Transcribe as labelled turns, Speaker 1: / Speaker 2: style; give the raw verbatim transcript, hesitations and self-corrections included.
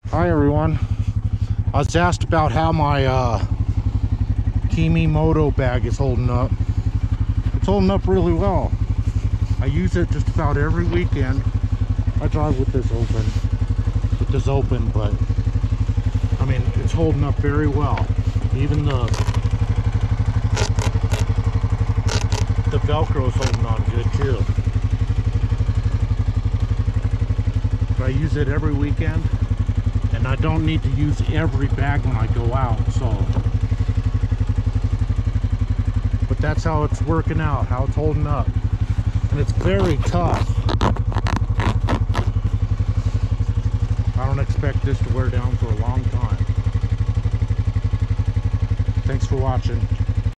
Speaker 1: Hi everyone. I was asked about how my uh, Kemi Moto bag is holding up. It's holding up really well. I use it just about every weekend. I drive with this open, with this open, but I mean it's holding up very well. Even the the Velcro's holding on good too. But I use it every weekend. And I don't need to use every bag when I go out, so. But that's how it's working out, how it's holding up. And it's very tough. I don't expect this to wear down for a long time. Thanks for watching.